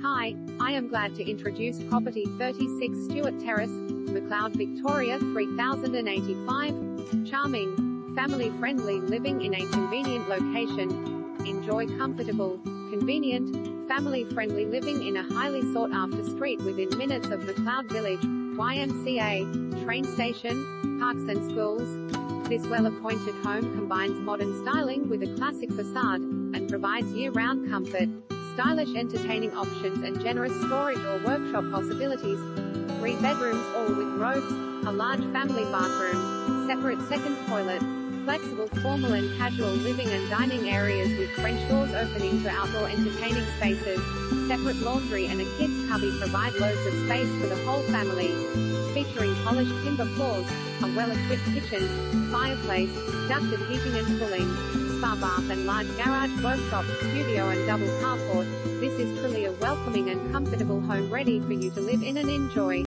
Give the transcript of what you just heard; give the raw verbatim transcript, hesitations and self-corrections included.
Hi, I am glad to introduce property thirty-six Stewart Terrace, McLeod, Victoria three thousand eighty-five. Charming, family-friendly living in a convenient location. Enjoy comfortable, convenient, family-friendly living in a highly sought-after street within minutes of McLeod Village, Y M C A, train station, parks and schools. This well-appointed home combines modern styling with a classic facade, and provides year-round comfort, stylish entertaining options and generous storage or workshop possibilities. Three bedrooms, all with robes, a large family bathroom, separate second toilet, flexible formal and casual living and dining areas with French doors opening to outdoor entertaining spaces, separate laundry and a kids' cubby provide loads of space for the whole family. Featuring polished timber floors, a well-equipped kitchen, fireplace, ducted heating and cooling, spa bath and large garage, workshop, studio and double carport, this is truly a welcoming and comfortable home ready for you to live in and enjoy.